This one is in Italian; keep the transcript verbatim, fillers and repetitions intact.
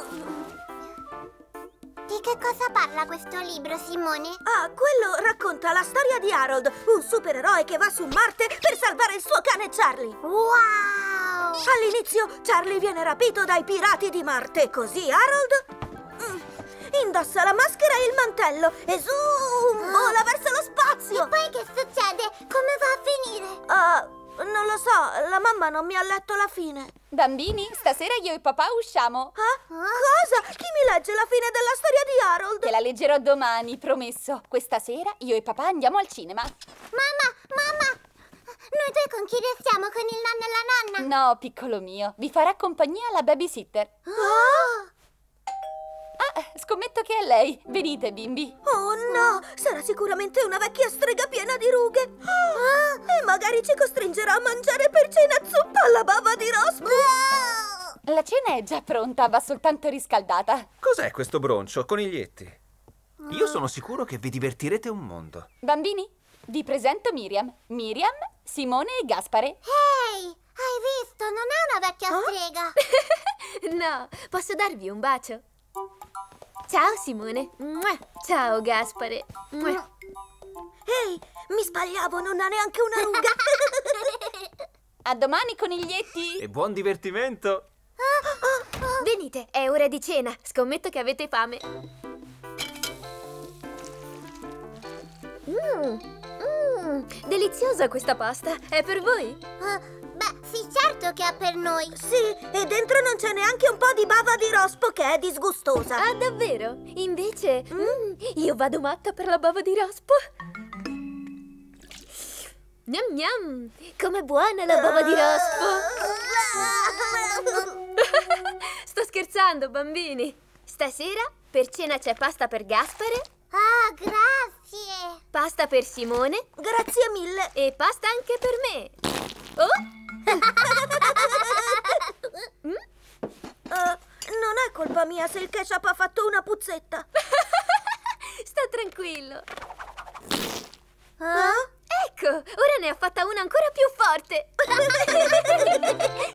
Di che cosa parla questo libro, Simone? Ah, quello racconta la storia di Harold, un supereroe che va su Marte per salvare il suo cane Charlie. Wow! All'inizio Charlie viene rapito dai pirati di Marte, così Harold mm, indossa la maschera e il mantello e zoom, Ah. vola verso lo spazio. E poi che succede? Come va a finire? Ah, non lo so, la mamma non mi ha letto la fine. Bambini, stasera io e papà usciamo. Ah? Cosa? Chi mi legge la fine della storia di Harold? Te la leggerò domani, promesso. Questa sera io e papà andiamo al cinema. Mamma, mamma! Noi due con chi restiamo? Con il nonno e la nonna? No, piccolo mio, vi farà compagnia la babysitter. Oh! Ah, scommetto che è lei. Venite, bimbi. Oh no, sarà sicuramente una vecchia strega piena di rughe. Ah, e magari ci costringerà a mangiare per cena zuppa alla bava di rospo. La cena è già pronta, va soltanto riscaldata. Cos'è questo broncio, coniglietti? Io sono sicuro che vi divertirete un mondo. Bambini, vi presento Miriam. Miriam, Simone e Gaspare. Ehi, hai visto? Non è una vecchia strega. No, posso darvi un bacio? Ciao Simone. Mua. Ciao Gaspare. Mua. Ehi, mi sbagliavo, non ha neanche una ruga. A domani, coniglietti. E buon divertimento! Venite, è ora di cena. Scommetto che avete fame. Mmm, mmm, deliziosa questa pasta. È per voi? Uh, beh, sì, certo che è per noi. Sì, e dentro non c'è neanche un po' di bava di rospo che è disgustosa. Ah, davvero? Invece, mm, io vado matta per la bava di rospo. Gnam gnam, com'è buona la bava di rospo. Sto scherzando, bambini. Stasera per cena c'è pasta per Gaspare, Ah, grazie. pasta per Simone Grazie mille. e pasta anche per me. Oh! Eh, non è colpa mia se il ketchup ha fatto una puzzetta. Sta tranquillo. Eh? Ecco, ora ne ha fatta una ancora più forte.